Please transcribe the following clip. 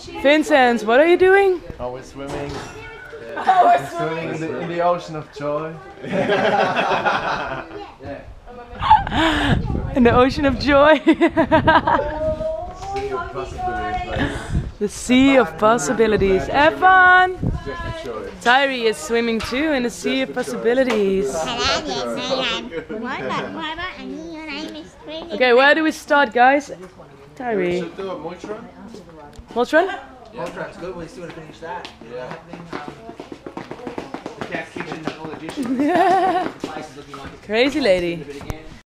Vincent, what are you doing? Oh, we're swimming. Oh, we're swimming In the ocean of joy. in the ocean of joy. Sea of possibilities. The sea of possibilities. Have fun! Tyree is swimming too in the sea of possibilities. Okay, where do we start, guys? Tyree. Should do a Moltron? Moltron? Moltron's good. We still want to finish that. Yeah. The cat's kitchen, all the dishes. Place is looking like Crazy lady. a bit again.